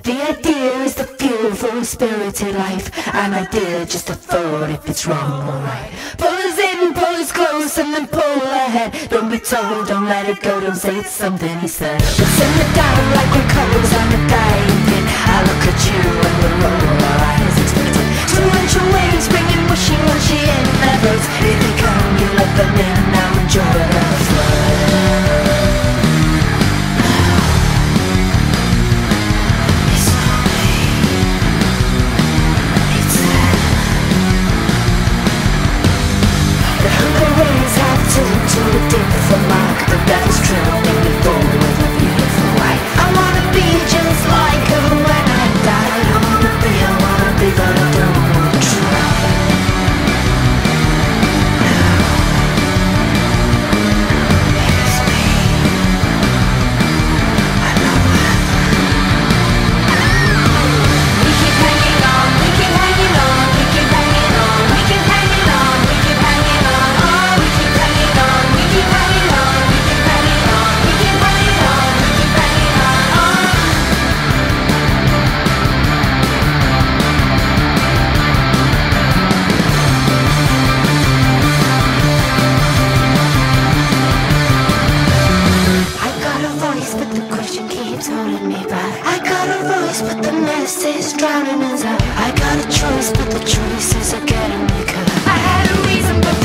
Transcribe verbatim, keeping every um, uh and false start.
The idea is the fuel for a spirited life. An idea, just a thought, if it's wrong or right. Pull us in, pull us close, and then pull ahead. Don't be told, don't let it go, don't say it's something he said. We'll simmer down like we're coals on a dying pit. I look at you and we roll our eyes expecting to launch your wings, bringing wishy-washy in their boats. Here they come, you let them in, now enjoy the flood. To a different mark, the devil's tripping me forward with a beautiful white. I wanna be just like her when I die. I wanna be, I wanna be, but I don't wanna try. It's me. I love it. We keep hanging on, we keep hanging on, we keep hanging on, we keep hanging on, we keep hanging on, oh, we keep hanging on. We keep hanging on, we keep hanging on, we keep hanging on, we keep hanging on, oh. I got a voice, but the question keeps holding me back. I got a voice, but the mess is drowning us out. I got a choice, but the choices are getting me cut. I had a reason, but